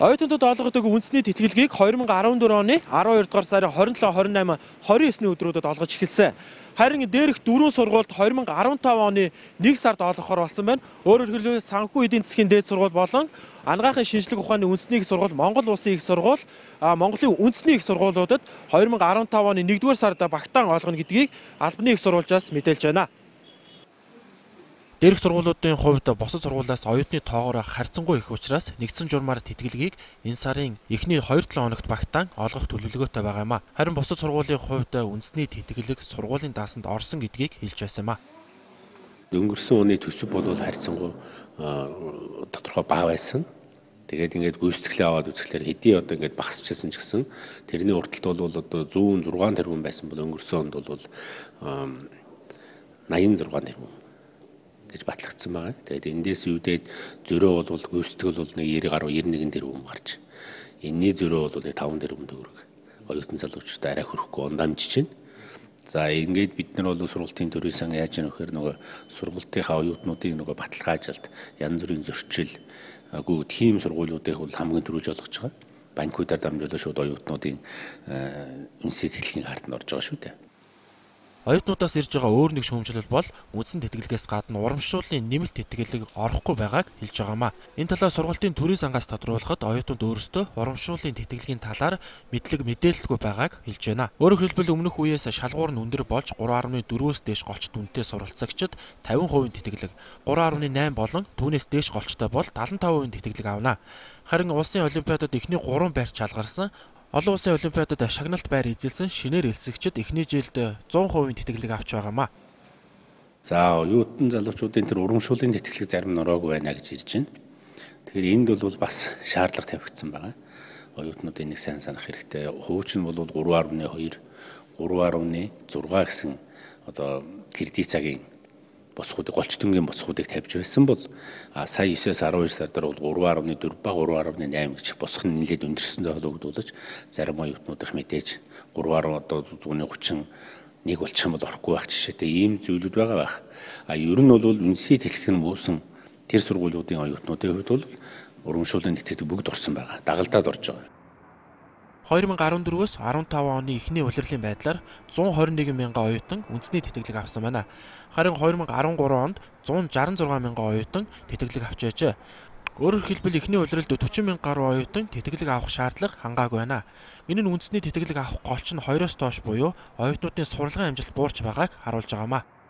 Оюутнуудад олгодог үндэсний тэтгэлгийг 2014 оны 12 дугаар сарын 27, 28, 29-ний өдрүүдэд олгож эхэлсэн. Харин дээрх 4 сургуульд 2015 оны 1 сард олгохоор болсон байна. Өөрөөр хэлбэл санхүү эдийн засгийн дээд сургууль болон анагаахын шинжлэх ухааны үндэсний их сургууль, Монгол Улсын их сургууль, Монголын үндэсний их сургуулиудад 2015 оны 1 дугаар сард багтаан олгоно гэдгийг албаны их сурвалжаас мэдээлж байна. Дээрх сургуулиудын хувьд бусад сургуулиас оюутны тоогоор харьцангуй их учраас нэгдсэн журмаар тэтгэлгийг энэ сарын эхний 2-7 хоногт багтаан олгох төлөвлөгөөтэй байгаа юм а. Харин бусад сургуулийн хувьд үндэсний тэтгэлэг сургуулийн даасанд орсон гэдгийг хэлж байсан юм а. Өнгөрсөн оны төсөв бол харьцангуй тодорхой бага байсан. Тэгээд ингээд гүйцэтгэлээ аваад үзэхлээр хэдий одоо ингээд багасчихсан ч гэсэн тэрний урталт бол одоо 106 тэрбум байсан бол өнгөрсөн онд бол 86 тэрбум гэж батлагдсан байгаа. Тэгээд эндээс үүдээд зөрөө бол гүйцэтгэл бол 90 гаруй 91 тэрбум гарч. Энэний зөрөө бол 5 тэрбум төгрөг. Оюутан залуучууд арай хөрөхгүй ундамжиж байна. За ингээд бид нар бол сургуулийн төрийн сан яаж яах вэ нөгөө сургуулийнхаа оюутнуудын нөгөө баталгаажилт янз бүрийн зөрчил тийм сургуулиудыг бол хамгийн түрүүж олгож байгаа. Банкудаар дамжуулаад шууд оюутнуудын үндэсний тэтгэлгийн хартанд орж байгаа шүү дээ. Оюутнуудаас ирж байгаа өөр нэг шүүмжлэл бол үндсэн тэтгэлгээс гадна урамшууллын нэмэлт тэтгэлэг орохгүй байгааг хэлж байгаамаа. Энэ талаар сургуулийн төрийн сангаас тодруулахад оюутнууд өөрсдөө урамшууллын тэтгэлгийн талаар мэдээлэлгүй байгааг хэлж байна. Өөрөөр хэлбэл өмнөх үеэс шалгуур нь өндөр болж 3.4-өөс дээш голчт үнэтэй суралцагчид 50% тэтгэлэг, 3.8 болон түүнээс дээш голчтой бол 75% тэтгэлэг авна. Харин улсын олимпиадад эхний 3 байрч шалгарсан олон улсын олимпиадад шагналт байр эзэлсэн шинээр элсэгчид эхний жилд 100% тэтгэлэг авч байгаамаа. За оюутан залуучуудын тэр урамшууллын тэтгэлэг зарим нь ороогүй байна гэж ирж байна. Тэгэхээр энд бол бас шаардлага тавигдсан байгаа. Оюутнуудын нэг сайн санах хэрэгтэй. Хуучин бол 3.2, 3.6 гэсэн одоо кредит цагийн босхуудыг голчтонгийн босхуудыг тавьж байсан бол сая 9-с 12 сардар бол 3.4 ба 3.8 гэж босх нь нэлээд өндөрсөндөө холбогдуулж зарим оюутнуудах мэдээж 3.30 нэг болчих юм бол орохгүй байх жишээтэй ийм зүйлүүд байгаа байх. Ер нь бол үндэсний тэтгэлэг нь буусан тэр сургуулиудын оюутнуудын хувьд бол урамшууллын тэтгэлэг бүгд орсон байгаа. Дагалдаад орж байгаа. 2014-өөс 15 оны эхний улирлын байдлаар 121 мянган оюутан үндэсний тэтгэлэг авсан байна. Харин 2013 онд 166 мянган оюутан тэтгэлэг авч байжээ. Өөрөөр хэлбэл эхний улиралд 40 мянга гаруй оюутан тэтгэлэг авах шаардлага хангаагүй байна. Энэ нь үндэсний тэтгэлэг авах голч нь 2-оос доош буюу оюутнуудын сурлагын амжилт буурч байгааг харуулж байгаамаа.